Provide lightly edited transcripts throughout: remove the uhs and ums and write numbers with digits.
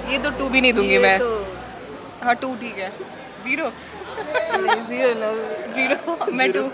ये तो 2 भी नहीं दूंगी मैं। तो हाँ 2 ठीक है। 0 0 ना 0 मैं 2।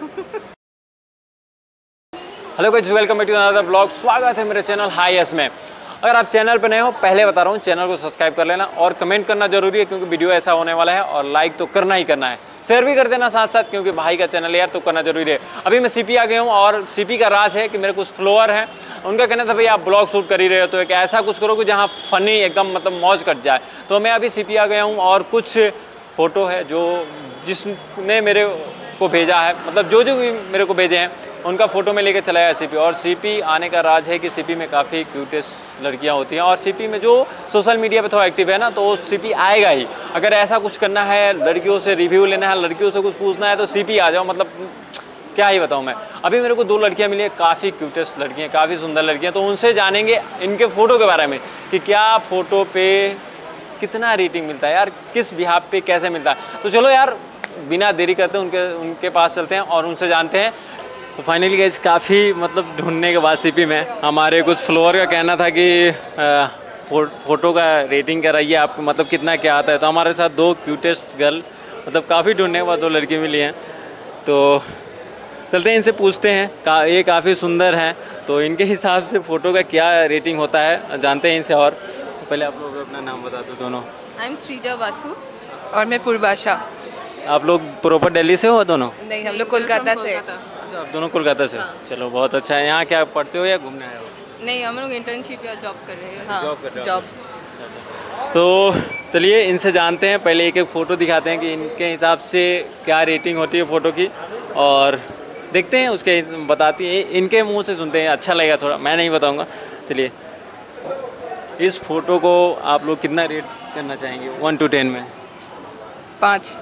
Hello guys, welcome back to another blog. स्वागत है मेरे चैनल हाई एस में। अगर आप चैनल पर नए हो, पहले बता रहा हूँ चैनल को सब्सक्राइब कर लेना और कमेंट करना जरूरी है क्योंकि वीडियो ऐसा होने वाला है। और लाइक तो करना ही करना है, शेयर भी कर देना साथ साथ क्योंकि भाई का चैनल है यार, तो करना जरूरी है। अभी मैं सीपी आ गया हूँ और सीपी का राज है कि मेरे कुछ फ्लोअर हैं, उनका कहना था भाई आप ब्लॉग शूट कर ही रहे हो तो एक ऐसा कुछ करो कि जहाँ फ़नी एकदम मतलब मौज कट जाए। तो मैं अभी सीपी आ गया हूँ और कुछ फ़ोटो है जो जिसने मेरे को भेजा है, मतलब जो जो भी मेरे को भेजे हैं उनका फ़ोटो में लेकर चला गया सीपी। और सीपी आने का राज है कि सीपी में काफ़ी क्यूटेस्ट लड़कियां होती हैं और सीपी में जो सोशल मीडिया पे थोड़ा एक्टिव है ना, तो सीपी आएगा ही। अगर ऐसा कुछ करना है, लड़कियों से रिव्यू लेना है, लड़कियों से कुछ पूछना है तो सीपी आ जाओ। मतलब क्या ही बताऊँ मैं। अभी मेरे को 2 लड़कियाँ मिली है, काफ़ी क्यूटेस्ट लड़कियाँ, काफ़ी सुंदर लड़कियाँ। तो उनसे जानेंगे इनके फ़ोटो के बारे में कि क्या फ़ोटो पे कितना रेटिंग मिलता है यार, किस बिहाफ पे कैसे मिलता है। तो चलो यार बिना देरी करते उनके पास चलते हैं और उनसे जानते हैं। तो फाइनली गाइस काफ़ी मतलब ढूंढने के बाद सीपी में हमारे कुछ फ्लोअर का कहना था कि फ़ोटो का रेटिंग कराइए आपको, मतलब कितना क्या आता है। तो हमारे साथ 2 क्यूटेस्ट गर्ल, मतलब काफ़ी ढूंढने के बाद 2 लड़की मिली हैं। तो चलते हैं इनसे पूछते हैं, ये काफ़ी सुंदर हैं तो इनके हिसाब से फ़ोटो का क्या रेटिंग होता है जानते हैं इनसे। और तो पहले आप लोग अपना नाम बता दो दोनों। आई एम श्रीजा वासु और मैं पूर्वाशा। आप लोग प्रॉपर दिल्ली से हो दोनों? नहीं, हम लोग कोलकाता से। अच्छा, आप दोनों कोलकाता से? हाँ। चलो बहुत अच्छा है। यहाँ क्या पढ़ते हो या घूमने आए हो? नहीं, हम लोग इंटर्नशिप या जॉब कर रहे हैं। हाँ, जॉब कर रहे हो? जॉब। तो चलिए इनसे जानते हैं, पहले एक एक फ़ोटो दिखाते हैं कि इनके हिसाब से क्या रेटिंग होती है फ़ोटो की और देखते हैं उसके बताती है। इनके मुंह से सुनते हैं, अच्छा लगेगा थोड़ा, मैं नहीं बताऊंगा। चलिए इस फ़ोटो को आप लोग कितना रेट करना चाहेंगे 1 to 10 में? 5।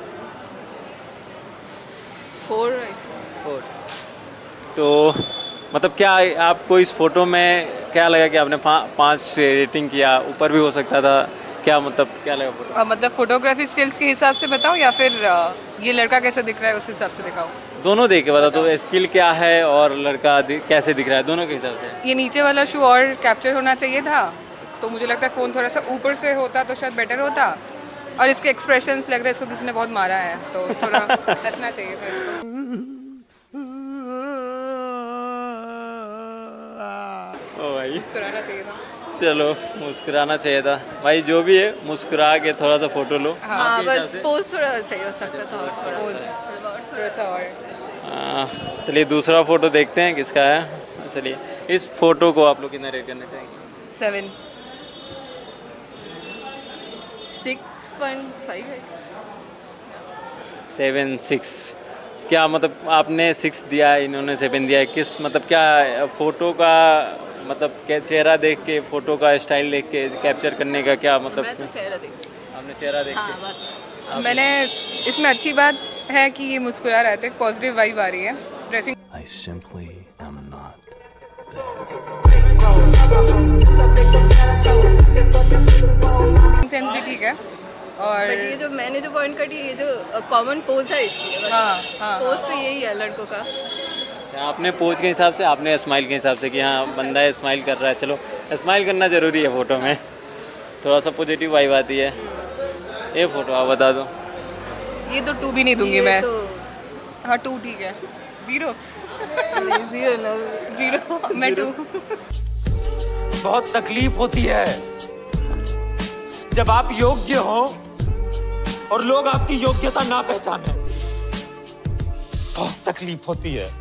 4 तो मतलब क्या आपको इस फ़ोटो में क्या लगा कि आपने 5 से रेटिंग किया, ऊपर भी हो सकता था क्या, मतलब क्या लगा फ़ोटो? मतलब फोटोग्राफी स्किल्स के हिसाब से बताओ या फिर ये लड़का कैसे दिख रहा है उस हिसाब से दिखाओ? दोनों देख के बता। तो स्किल क्या है और लड़का कैसे दिख रहा है, दोनों के हिसाब से। ये नीचे वाला शू और कैप्चर होना चाहिए था, तो मुझे लगता है फ़ोन थोड़ा सा ऊपर से होता तो शायद बेटर होता। और इसके एक्सप्रेशंस लग रहा है इसको किसी ने बहुत मारा है, तो थोड़ा हंसना चाहिए था इसको। ओ भाई मुस्कुराना चाहिए था। चलो मुस्कुराना चाहिए था भाई, जो भी है मुस्कुरा के थोड़ा सा फ़ोटो लो। हाँ, बस पोज थोड़ा सही हो सकता था और थोड़ा सा और। चलिए दूसरा फ़ोटो देखते हैं किसका है। चलिए इस फ़ोटो को आप लोग कितना रेट करना चाहेंगे? 7। 6.5 है। 7, 6 क्या मतलब आपने 6 दिया है, इन्होंने 7 दिया है। किस मतलब क्या फ़ोटो का मतलब क्या चेहरा देख के, फ़ोटो का स्टाइल देख के कैप्चर करने का क्या मतलब? मैं तो चेहरा देख। आपने चेहरा देख हाँ के? बस। मैंने इसमें अच्छी बात है कि ये मुस्कुरा रहे थे, पॉजिटिव वाइब आ रही है। ड्रेसिंग सेंस भी ठीक है। और बट ये जो मैंने जो पॉइंट कटी, ये जो कॉमन पोज है इसलिए बस। हाँ। पोज तो यही है लड़कों का। अच्छा, आपने पोज के हिसाब से, आपने स्माइल के हिसाब से कि हाँ बंदा है स्माइल कर रहा है। चलो स्माइल करना ज़रूरी है फ़ोटो में, थोड़ा सा पॉजिटिव वाइब आती है। ये फ़ोटो आप बता दो। ये तो 2 भी नहीं दूंगी ये मैं। तो हाँ 2 ठीक है। 0 0 ना 0 मैं 2। बहुत तकलीफ होती है जब आप योग्य हो और लोग आपकी योग्यता ना पहचाने। बहुत तकलीफ होती है।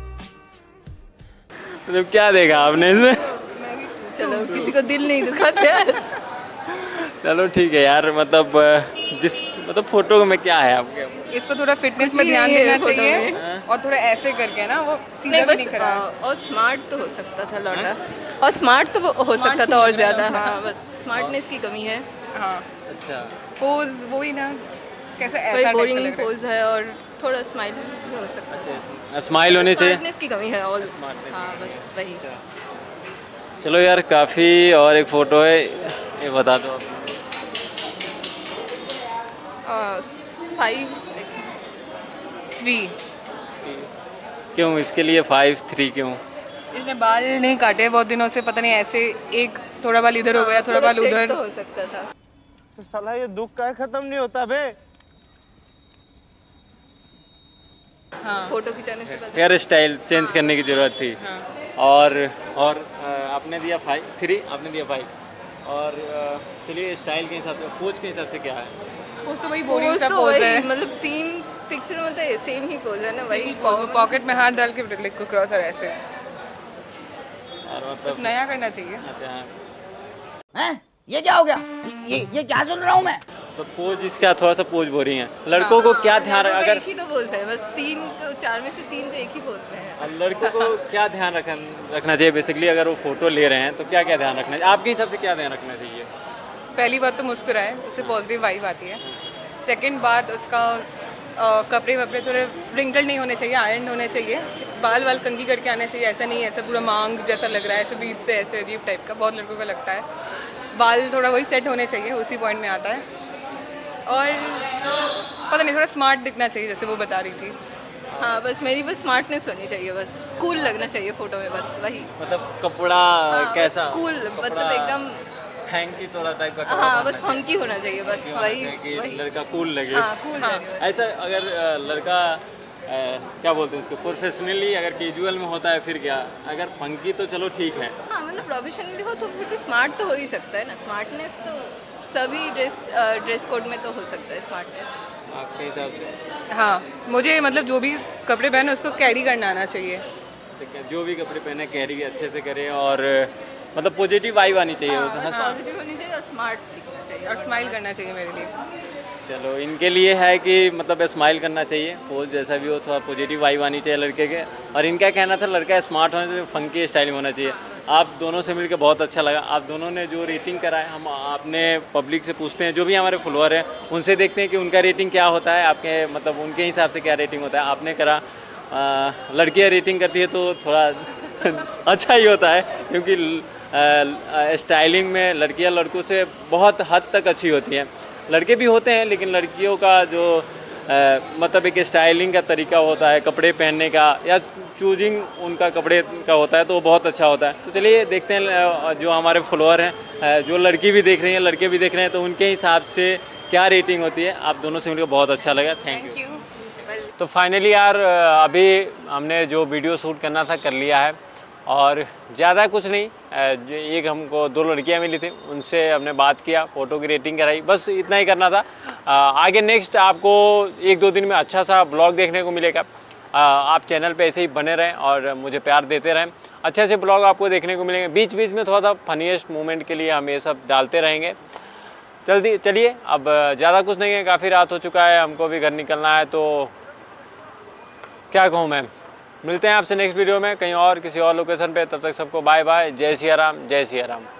मतलब क्या देखा आपने इसमें? मैं भी 2। चलो किसी को दिल नहीं दुखाते यार। चलो ठीक है यार, मतलब जिस मतलब फ़ोटो में क्या है आपके? इसको थोड़ा फिटनेस कुछ में भी ध्यान नहीं है देना फोटो चाहिए में। और थोड़ा ऐसे करके ना वो सीधा नहीं भी बस नहीं करा। और स्मार्ट तो हो सकता था लौटा, और स्मार्ट तो हो सकता था और ज़्यादा। हाँ बस स्मार्टनेस की कमी है। हाँ अच्छा, पोज वही ना, कैसे ऐसा कोई टाइप का बोरिंग लग रहा है। पोज है और थोड़ा स्माइल भी हो सकता था। स्माइल होनी चाहिए। स्मार्टनेस की कमी है और Smartness हाँ बस वही। चलो यार काफ़ी। और एक फ़ोटो है, ये बता दो आप। 5 3। क्यों इसके लिए 5, 3 क्यों? इसने बाल नहीं काटे बहुत दिनों से, पता नहीं ऐसे एक थोड़ा बाल इधर हो गया, थोड़ा बाल straight उधर। तो हो सकता था। तो साला ये दुख का खत्म नहीं होता बे। फोटो खिंचाने से पहले हेयर स्टाइल चेंज करने की ज़रूरत थी। और आपने दिया 3, आपने दिया 5। और चलिए स्टाइल के हिसाब से, पोज के हिसाब से क्या है? पोज तो वही बोरिंग पोज सा तो पोज वही, है। मतलब 3 पिक्चर में तो सेम ही पोज है ना, वही पॉकेट में हाथ डाल के लेग को क्रॉस और ऐसे और कुछ मतलब नया करना चाहिए। अच्छा हैं? ये क्या हो गया? ये क्या सुन रहा हूँ मैं? तो पोज इसका थोड़ा सा पोज बोरिंग है। लड़कों को क्या ध्यान अगर एक ही तो पोज है बस, 3 तो 4 में से 3 तो एक ही पोज में है। लड़कों को क्या ध्यान रखना चाहिए बेसिकली अगर वो फोटो ले रहे हैं तो क्या क्या ध्यान रखना चाहिए आपके हिसाब से? क्या ध्यान रखना चाहिए? पहली बात तो मुस्कुराए, उससे पॉजिटिव वाइब आती है। सेकंड बात उसका कपड़े वपड़े थोड़े रिंकल नहीं होने चाहिए, आयरन होने चाहिए। बाल कंघी करके आने चाहिए, ऐसा नहीं ऐसा पूरा मांग जैसा लग रहा है, ऐसे बीच से ऐसे अजीब टाइप का बहुत लड़कों का लगता है। बाल थोड़ा वही सेट होने चाहिए, उसी पॉइंट में आता है। और पता नहीं थोड़ा स्मार्ट दिखना चाहिए जैसे वो बता रही थी। हाँ बस मेरी बस स्मार्टनेस होनी चाहिए, बस कूल लगना चाहिए फोटो में, बस वही। मतलब कपड़ा कैसा? कूल मतलब एकदम हैंकी थोड़ा टाइप का कपड़ा हाँ पहनना बस फंकी होना चाहिए, बस वही कि वही। लड़का कूल लगे। हाँ कूल लगे बस। ऐसा अगर लड़का क्या बोलते हैं उसको, प्रोफेशनली अगर कैजुअल में होता है फिर क्या? अगर फंकी तो चलो ठीक है। हाँ मतलब प्रोफेशनली हो तो फिर भी स्मार्ट तो हो ही सकता है ना। स्मार्टनेस तो सभी ड्रेस कोड में तो हो सकता है स्मार्टनेस आपके हिसाब से? हाँ मुझे मतलब जो भी कपड़े पहने उसको कैरी करना आना चाहिए। ठीक है, जो भी कपड़े पहने कैरी अच्छे से करे और मतलब पॉजिटिव वाइब आनी चाहिए उसे। पॉजिटिव होनी चाहिए और स्मार्ट दिखना चाहिए और स्माइल करना चाहिए मेरे लिए। चलो इनके लिए है कि मतलब स्माइल करना चाहिए, पोज जैसा भी हो थोड़ा पॉजिटिव वाइब आनी चाहिए लड़के के। और इनका कहना था लड़का स्मार्ट होना चाहिए, फंकी स्टाइल में होना चाहिए। आप दोनों से मिलकर बहुत अच्छा लगा। आप दोनों ने जो रेटिंग करा है, हम आपने पब्लिक से पूछते हैं, जो भी हमारे फॉलोअर हैं उनसे देखते हैं कि उनका रेटिंग क्या होता है, आपके मतलब उनके हिसाब से क्या रेटिंग होता है। आपने करा लड़कियाँ रेटिंग करती है तो थोड़ा अच्छा ही होता है, क्योंकि स्टाइलिंग में लड़कियाँ लड़कों से बहुत हद तक अच्छी होती हैं। लड़के भी होते हैं लेकिन लड़कियों का जो मतलब एक स्टाइलिंग का तरीका होता है, कपड़े पहनने का या चूजिंग उनका कपड़े का होता है, तो वो बहुत अच्छा होता है। तो चलिए देखते हैं जो हमारे फॉलोअर हैं, जो लड़की भी देख रही हैं लड़के भी देख रहे हैं, तो उनके हिसाब से क्या रेटिंग होती है। आप दोनों से मिलकर बहुत अच्छा लगा, थैंक यू। तो फाइनली यार अभी हमने जो वीडियो शूट करना था कर लिया है, और ज़्यादा कुछ नहीं, एक हमको 2 लड़कियां मिली थी, उनसे हमने बात किया, फ़ोटो की रेटिंग कराई, बस इतना ही करना था। आगे नेक्स्ट आपको 1-2 दिन में अच्छा सा ब्लॉग देखने को मिलेगा। आप चैनल पे ऐसे ही बने रहें और मुझे प्यार देते रहें। अच्छे से ब्लॉग आपको देखने को मिलेंगे। बीच बीच में थोड़ा सा फनीएस्ट मोमेंट के लिए हम ये सब डालते रहेंगे। जल्दी चलिए, अब ज़्यादा कुछ नहीं है, काफ़ी रात हो चुका है, हमको भी घर निकलना है, तो क्या कहूँ मैं। मिलते हैं आपसे नेक्स्ट वीडियो में कहीं और किसी और लोकेशन पे। तब तक सबको बाय बाय, जय सिया राम, जय सिया राम।